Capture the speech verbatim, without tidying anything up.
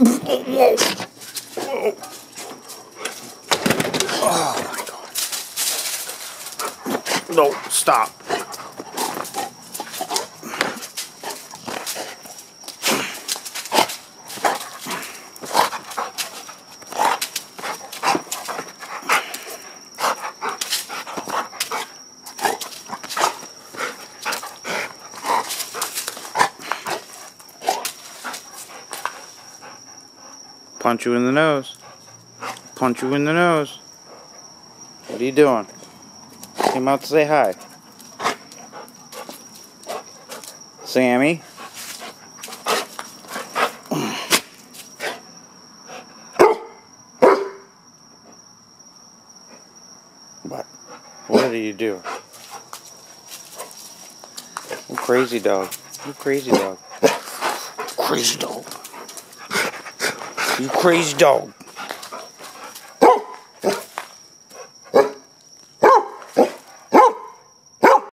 Oh my God. No, stop. Punch you in the nose. Punch you in the nose. What are you doing? Came out to say hi. Sammy? What? What did you do? You crazy dog. You crazy dog. Crazy dog. You crazy dog.